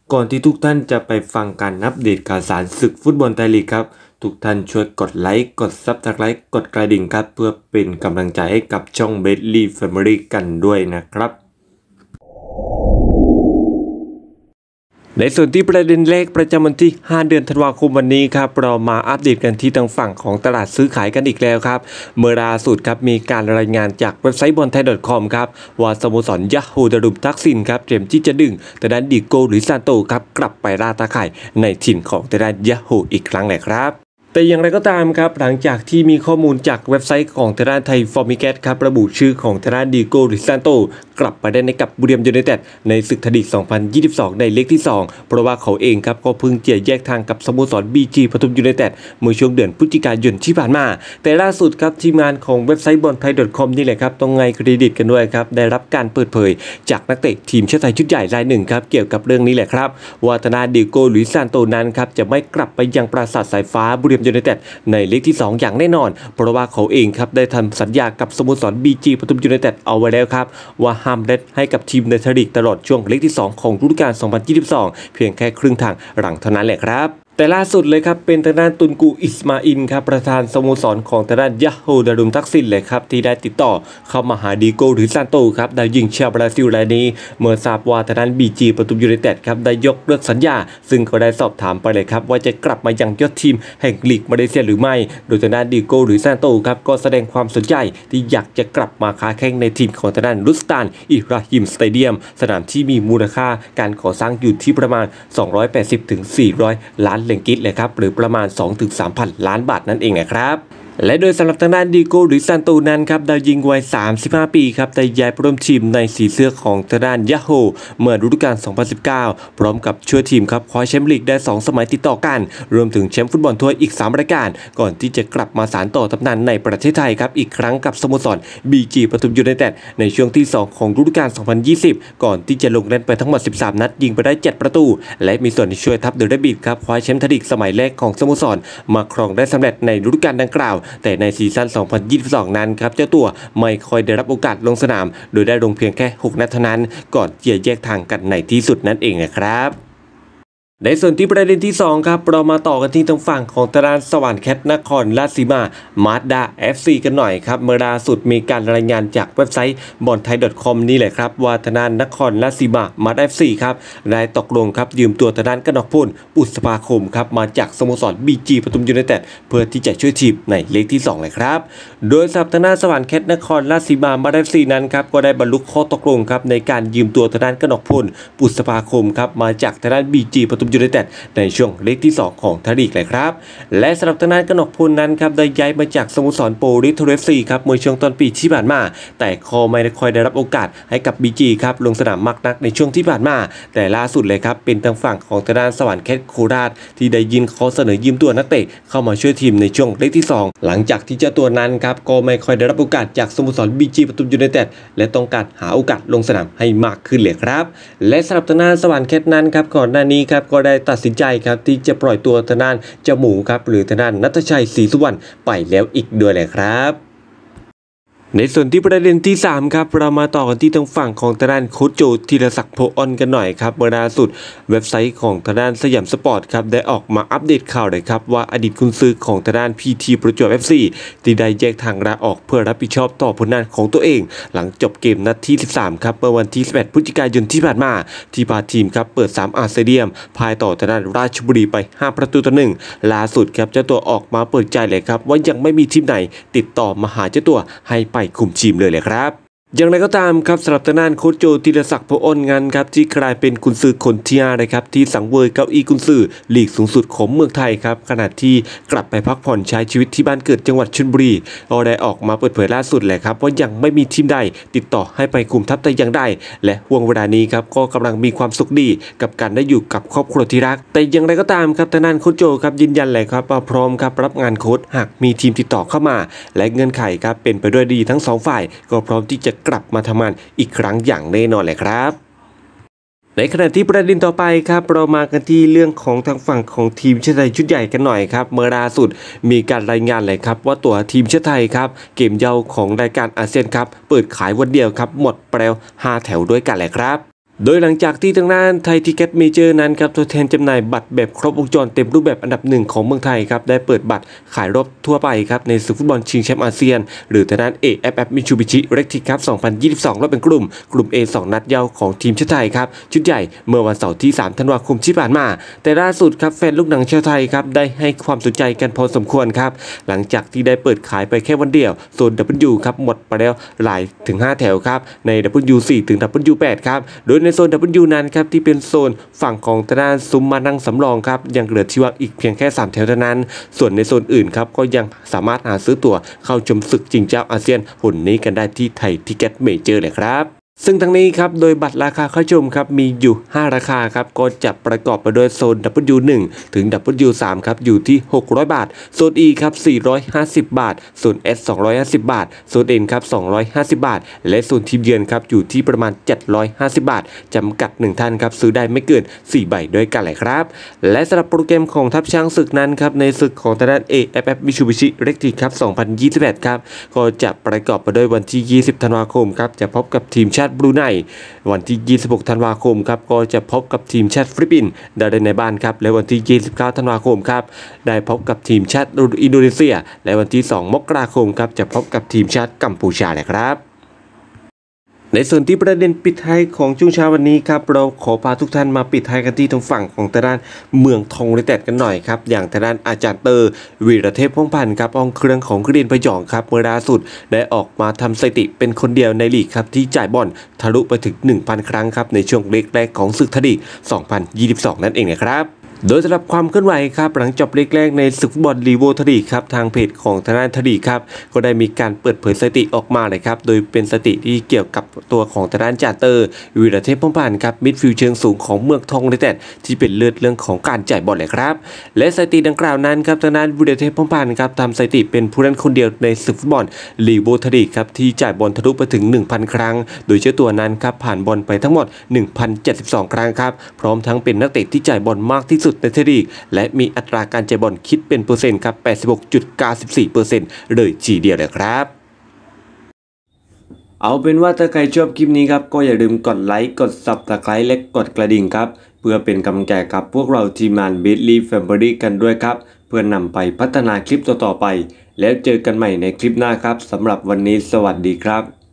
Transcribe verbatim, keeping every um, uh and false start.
ก่อนที่ทุกท่านจะไปฟังการอัปเดตข่าวสารศึกฟุตบอลไทยลีกครับทุกท่านช่วยกดไลค์กดซับสไครต์กดกระดิ่งครับเพื่อเป็นกำลังใจให้กับช่องเบสลี่แฟมิลี่กันด้วยนะครับในส่วนที่ประเด็นแรกประจำวันที่ห้าเดือนธันวาคมวันนี้ครับเรามาอัปเดตกันที่ทางฝั่งของตลาดซื้อขายกันอีกแล้วครับเมื่อล่าสุดครับมีการรายงานจากเว็บไซต์บอลไทย .com ครับว่าสโมสรยาฮูดารุมทักษิณครับเตรียมที่จะดึงแต่ด้านดิโก้หรือซานโตครับกลับไปล่าตาข่ายในถิ่นของแต่ด้านยาฮูอีกครั้งแหละครับแต่อย่างไรก็ตามครับหลังจากที่มีข้อมูลจากเว็บไซต์ของทางด้านไทยฟอร์มิเกตครับระบุชื่อของทางด้านดิโก้หรือซานโตกลับไปได้ในกับบุรีรัมย์ยูไนเต็ดในศึกไทยลีก สองพันยี่สิบสอง ในเลขที่สองเพราะว่าเขาเองครับก็เพิ่งเจียแยกทางกับสโมสร บี จี ปทุมยูไนเต็ดเมื่อช่วงเดือนพฤศจิกายนที่ผ่านมาแต่ล่าสุดครับทีมงานของเว็บไซต์บอลไทย .com นี่แหละครับต้องไงเครดิตกันด้วยครับได้รับการเปิดเผยจากนักเตะทีมชาติไทยชุดใหญ่รายหนึ่งครับเกี่ยวกับเรื่องนี้แหละครับว่าทางด้านดิโก้หรือซานโตนั้นครับจะไม่กลับไปยังปราสาทสายฟ้าบุรีรัมย์ยูไนเต็ดในเลขที่สองอย่างแน่นอนเพราะว่าเขาเองครับได้ทำสัญญากับสโมสร บี จี ปทุมยูไนเต็ดเอาไว้แล้วครับว่าห้ามเล่นให้กับทีมในไทยลีกตลอดช่วงเลขที่สองของฤดูกาล สองพันยี่สิบสอง เพียงแค่ครึ่งทางหลังเท่านั้นแหละครับแต่ล่าสุดเลยครับเป็นทางด้านตุนกูอิสมาอินครับประธานสโมสรของทางด้านยาฮูดารุมทักษิณเลยครับที่ได้ติดต่อเข้ามาหาดิโก้หรือซานโตครับดาวยิงชาวบราซิลรายนี้เมื่อทราบว่าทางด้าน บี จี ปทุมยูไนเต็ดครับได้ยกเลิกสัญญาซึ่งเขาได้สอบถามไปเลยครับว่าจะกลับมายังยอดทีมแห่งลีกมาเลเซียหรือไม่โดยทางด้านดิโก้หรือซานโตครับก็แสดงความสนใจที่อยากจะกลับมาค้าแข่งในทีมของทางด้านรุสตานอิบราฮิมสเตเดียมสนามที่มีมูลค่าการก่อสร้างอยู่ที่ประมาณสองร้อยแปดสิบถึงสี่ร้อยล้านเหรียญกิตเลยครับหรือประมาณ สองถึงสามพัน ล้านบาทนั่นเองนะครับและโดยสำหรับทางด้านดิโก้หรือซานโตนั้นครับดาวยิงวัยสามสิบห้าปีครับได้ย้ายไปร่วมทีมในสีเสื้อของทางด้านยาฮูเมื่อฤดูกาล สองพันสิบเก้า พร้อมกับช่วยทีมครับคว้าแชมป์ลีกได้สองสมัยติดต่อกันรวมถึงแชมป์ฟุตบอลถ้วยอีกสามรายการก่อนที่จะกลับมาสานต่อตำนานในประเทศไทยครับอีกครั้งกับสโมสร บี จี ปทุมยูไนเต็ดในช่วงที่สองของฤดูกาล สองพันยี่สิบ ก่อนที่จะลงเล่นไปทั้งหมดสิบสามนัดยิงไปได้เจ็ดประตูและมีส่วนที่ช่วยทัพเดอะเรดบิทครับคว้าแชมป์ไทยลีกสมัยแรกของสโมสรมาครองได้สำเร็จในฤดูกาลดังกล่าวแต่ในซีซั่นสองพันยี่สิบสอง นั้นครับเจ้าตัวไม่ค่อยได้รับโอกาสลงสนามโดยได้ลงเพียงแค่หกนัดเท่านั้นก่อนที่จะแยกทางกันในที่สุดนั่นเองนะครับในส่วนที่ประเด็นที่สองครับเรามาต่อกันที่ทางฝั่งของตารางสวรรค์แคทนครราชสีมามาด้า เอฟ ซี กันหน่อยครับเมื่อล่าสุดมีการรายงานจากเว็บไซต์บอลไทย .com นี่แหละครับว่าทางด้านนครราชสีมามาด้า เอฟ ซี ครับได้ตกลงครับยืมตัวทางด้านกนกพลอุษภาคมครับมาจากสโมสร บี จี ปทุมยูไนเต็ดเพื่อที่จะช่วยทีมในเลขที่สองเลยครับโดยสำหรับทางด้านสวรรค์แคทนครราชสีมามาด้า เอฟ ซี นั้นครับก็ได้บรรลุข้อตกลงครับในการยืมตัวทางด้านกนกพลอุษภาคมครับมาจากทางด้าน บี จี ปทุมยูไนเต็ดในช่วงเลขที่สองของไทยลีกเลยครับและสำหรับทางด้านกนกพลนั้นครับได้ย้ายมาจากสโมสรโปลิส เอฟ ซี ครับเมื่อช่วงต้นปีที่ผ่านมาแต่ก็ไม่ได้ค่อยได้รับโอกาสให้กับ บี จี ครับลงสนามมากนักในช่วงที่ผ่านมาแต่ล่าสุดเลยครับเป็นทางฝั่งของทางด้านสวรรค์แคทโคราชที่ได้ยินขอเสนอยืมตัวนักเตะเข้ามาช่วยทีมในช่วงเลขที่สองหลังจากที่เจ้าตัวนั้นครับก็ไม่ค่อยได้รับโอกาสจากสโมสร บี จี ปทุมยูไนเต็ดและต้องการหาโอกาสลงสนามให้มากขึ้นเลยครับและสำหรับทางด้านสวรรค์แคทนั้นครับก่อนหน้านี้ครับก็ได้ตัดสินใจครับที่จะปล่อยตัวทางด้านเจ้าหมูครับหรือทางด้านณัฐชัยศรีสุวรรณไปแล้วอีกด้วยเลยครับในส่วนที่ประเด็นที่สามครับเรามาต่อกันที่ทางฝั่งของทางด้านโค้ชโจธีรศักดิ์โพออนกันหน่อยครับเมื่อล่าสุดเว็บไซต์ของทางด้านสยามสปอร์ตครับได้ออกมาอัปเดตข่าวเลยครับว่าอดีตกุนซือของทางด้าน พี ที ประจวบ เอฟ ซี ที่ได้แยกทางลาออกเพื่อรับผิดชอบต่อผลงานของตัวเองหลังจบเกมนัดที่สิบสามครับเมื่อวันที่สิบเอ็ดพฤศจิกายนที่ผ่านมาที่พาทีมครับเปิดสามอาร์สเตเดียมพายต่อทางด้านราชบุรีไปห้าประตูต่อหนึ่งล่าสุดครับเจ้าตัวออกมาเปิดใจเลยครับว่ายังไม่มีทีมไหนติดต่อมาหาเจ้าตัวให้ไปคุมทีมเลยครับอย่างไรก็ตามครับสำหรับทางด้านโค้ชโจธีรศักดิ์โพออนงานครับที่กลายเป็นกุนซือคนที่ห้านะครับที่สังเวยเก้าอี้กุนซือลีกสูงสุดของเมืองไทยครับขณะที่กลับไปพักผ่อนใช้ชีวิตที่บ้านเกิดจังหวัดชลบุรีก็ได้ออกมาเปิดเผยล่าสุดแหละครับว่ายังไม่มีทีมใดติดต่อให้ไปคุมทัพแต่อย่างใดและห่วงเวลานี้ครับก็กำลังมีความสุขดีกับการได้อยู่กับครอบครัวที่รักแต่อย่างไรก็ตามครับทางด้านโค้ชโจครับยืนยันเลยครับว่าพร้อมครับรับงานโค้ชหากมีทีมติดต่อเข้ามาและเงื่อนไขครับเป็นไปด้วยดีทั้งสองฝ่ายก็พร้อมที่จะกลับมาทำงานอีกครั้งอย่างแน่นอนเลยครับในขณะที่ประเด็นต่อไปครับเรามากันที่เรื่องของทางฝั่งของทีมชาติไทยชุดใหญ่กันหน่อยครับเมื่อล่าสุดมีการรายงานเลยครับว่าตั๋วทีมชาติไทยครับเกมเย้าของรายการอาเซียนครับเปิดขายวันเดียวครับหมดไปแล้วห้าแถวด้วยกันเลยครับโดยหลังจากที่ทางด้านไทยทิเก็ตเมเจอร์นั้นครับตัวแทนจำหน่ายบัตรแบบครบวงจรเต็มรูปแบบอันดับหนึ่งของเมืองไทยครับได้เปิดบัตรขายรอบทั่วไปครับในศึกฟุตบอลชิงแชมป์อาเซียนหรือทางด้าน เอ เอฟ เอฟ Mitsubishi Electric Cup สองพันยี่สิบสองรอบเป็นกลุ่มกลุ่ม เอ สอง นัดยาวของทีมชาติไทยครับชุดใหญ่เมื่อวันเสาร์ที่สามธันวาคมที่ผ่านมาแต่ล่าสุดครับแฟนลูกหนังชาวไทยครับได้ให้ความสนใจกันพอสมควรครับหลังจากที่ได้เปิดขายไปแค่วันเดียวโซน ดับเบิลยู ครับหมดไปแล้วหลายถึงห้าแถวครับใน ดับเบิลยู สี่ ถึง ดับเบิลยู แปด ครับโดยในโซน ดับเบิลยู นั้นครับที่เป็นโซนฝั่งของทางด้านซุ้มมานั่งสำรองครับยังเหลือที่ว่างอีกเพียงแค่สามแถวเท่านั้นส่วนในโซนอื่นครับก็ยังสามารถหาซื้อตั๋วเข้าชมศึกชิงแชมป์อาเซียนหุ่นนี้กันได้ที่ไทยทิเก็ตเมเจอร์เลยครับซึ่งทั้งนี้ครับโดยบัตรราคาเข้าชมครับมีอยู่ห้าราคาครับก็จะประกอบไปด้วยโซน ดับเบิลยู หนึ่ง ถึง ดับเบิลยู สาม ครับอยู่ที่หกร้อยบาทโซน E ครับสี่ร้อยห้าสิบบาทโซน S สองร้อยห้าสิบบาทโซน N ครับสองร้อยห้าสิบบาทและโซนทีมเยือนครับอยู่ที่ประมาณเจ็ดร้อยห้าสิบบาทจำกัดหนึ่งท่านครับซื้อได้ไม่เกินสี่ใบด้วยกันเลยครับและสำหรับโปรแกรมของทัพช้างศึกนั้นครับในศึกของทางด้าน เอ เอฟ เอฟ Mitsubishi Electric Cup สองพันยี่สิบเอ็ดครับก็จะประกอบไปด้วยวันที่ยี่สิบธันวาคมครับจะพบกับทีมชาติบรูไนวันที่ยี่สิบหกธันวาคมครับก็จะพบกับทีมชาติฟิลิปปินส์ได้ในบ้านครับและวันที่ยี่สิบเก้าธันวาคมครับได้พบกับทีมชาติอินโดนีเซียและวันที่สองมกราคมครับจะพบกับทีมชาติกัมพูชานะครับในส่วนที่ประเด็นปิดท้ายของช่วงเช้าวันนี้ครับเราขอพาทุกท่านมาปิดท้ายกันที่ทางฝั่งของทางด้านเมืองทองยูไนเต็ดกันหน่อยครับอย่างทางด้านอาจารย์เตอร์วีรเทพพงษ์พันธ์ครับองเครื่องของกรีนพยองครับเมื่อล่าสุดได้ออกมาทำสถิติเป็นคนเดียวในลีกครับที่จ่ายบอลทะลุไปถึง หนึ่งพัน ครั้งครับในช่วงเล็กแรกของศึกทลีกสองพันยี่สิบสองนั่นเองนะครับโดยสำหรับความเคลื่อนไหวครับหลังจบเล็กแรกในศึกฟุตบอลลีโวทลีกครับทางเพจของทางด้านทลีกครับก็ได้มีการเปิดเผยสถิติออกมาเลยครับโดยเป็นสถิติที่เกี่ยวกับตัวของทางด้านจาเตอร์วีรเทพพงษ์พันธ์ครับมิดฟิลด์เชิงสูงของเมืองทองยูไนเต็ดที่เป็นเลือดเรื่องของการจ่ายบอลเลยครับและสถิติดังกล่าวนั้นครับทางด้านวีรเทพพงษ์พันธ์ครับทำสถิติเป็นผู้เล่นคนเดียวในศึกฟุตบอลลีโวทลีกครับที่จ่ายบอลทะลุไปถึง หนึ่งพัน ครั้งโดยเจ้าตัวนั้นครับผ่านบอลไปทั้งหมด หนึ่งพันเจ็ดสิบสอง ครั้งครับพร้อมทั้งเป็นนักเตะที่จ่ายบอลมากที่สุดในทลีกและมีอัตราการจ่ายบอลคิดเป็นเปอร์เซ็นต์ครับ แปดสิบหกจุดเก้าสี่เปอร์เซ็นต์ เลยทีเดียวเลยครับเอาเป็นว่าถ้าใครชอบคลิปนี้ครับก็อย่าลืมกดไลค์กด ซับสไครบ์ และกดกระดิ่งครับเพื่อเป็นกำลังใจกับพวกเราทีมงาน Bitly Family กันด้วยครับเพื่อนำไปพัฒนาคลิปต่อๆไปแล้วเจอกันใหม่ในคลิปหน้าครับสำหรับวันนี้สวัสดีครับ